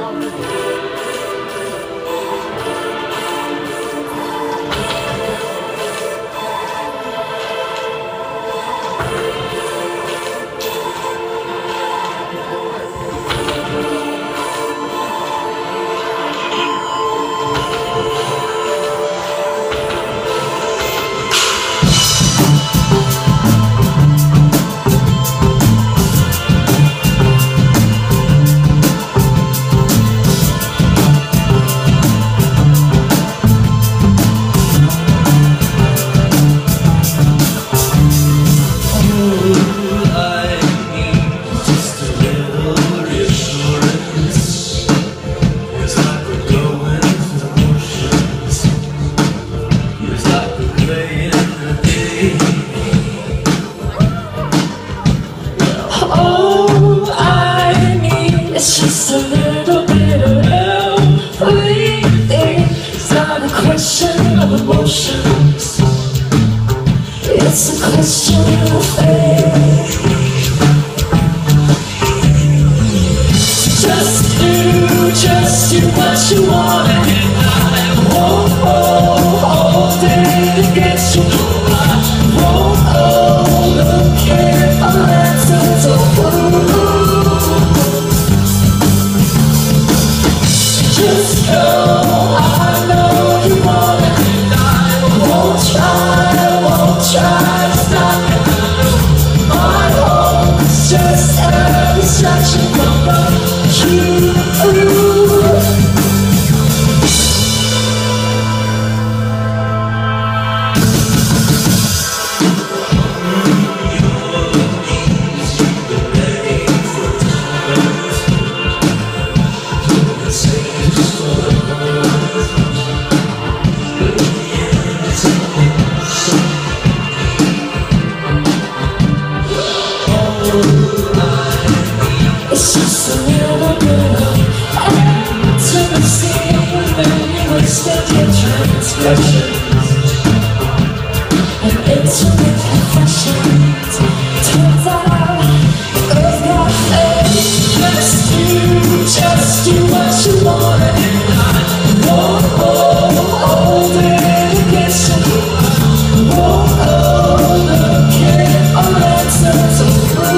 It's just a little bit of everything. It's not a question of emotions, it's a question of faith. Just do what you want, and I won't hold it against you. I won't look at my answers. Just go, I know you want it, and I won't try to stop it. My hope's just a distraction from you. It's just a little bit of intimacy, and you wasted your transgressions and intimate confessions. Turns out it's not fake. Just do